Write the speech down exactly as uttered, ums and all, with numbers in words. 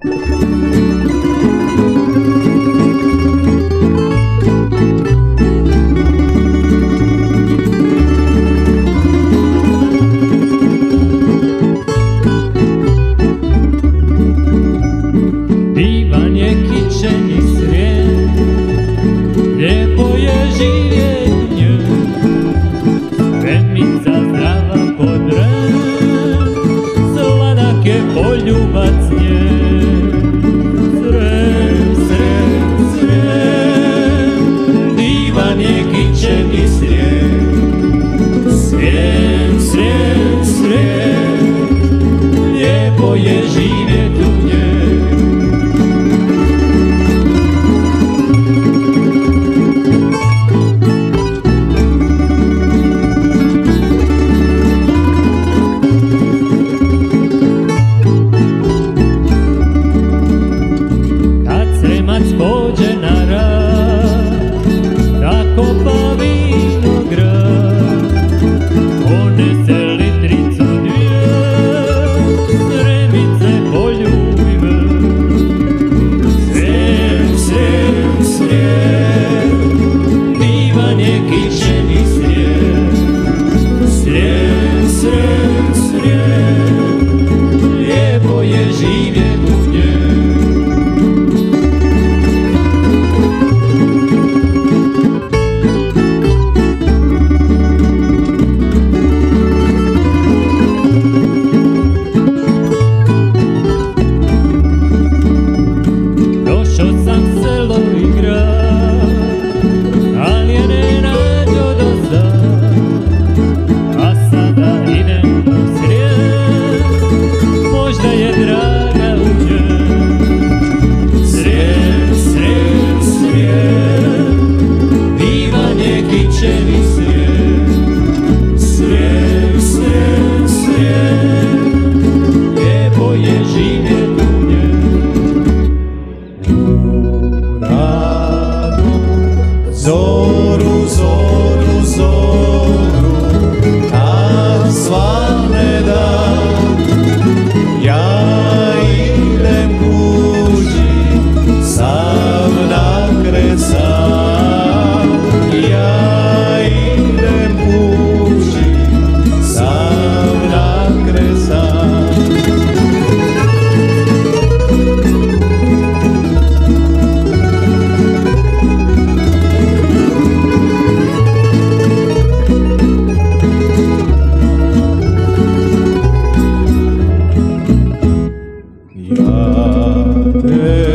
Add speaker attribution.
Speaker 1: Divan je kićeni svijet, lijepo je živjet u njoj, spremica zdrava podran, sladak je poljubac nje. Srem, srem, srem, divan je kićeni svijet, srem, srem, srem, lijepo je živjet u njoj. Pođe na rad, da kopa vinograd, ponese litricu dvije, sremice poljubive. Srem, srem, srem, divan je kićeni srijem. Srem, srem, srem, lijepo je živjet u njoj. Došao sam selo i grad, ali je ne nađo do sad, a sada idem u Srijem, možda je draga u njoj. Srijem, Srijem, Srijem, divan je kićeni srijem. Srijem, Srijem, Srijem, lijepo je živjet u njoj.
Speaker 2: Zoru, zoru, zoru, kad svane dan, ja idem kući, sam nakret sam. Ja idem kući, sam nakret sam. Ja te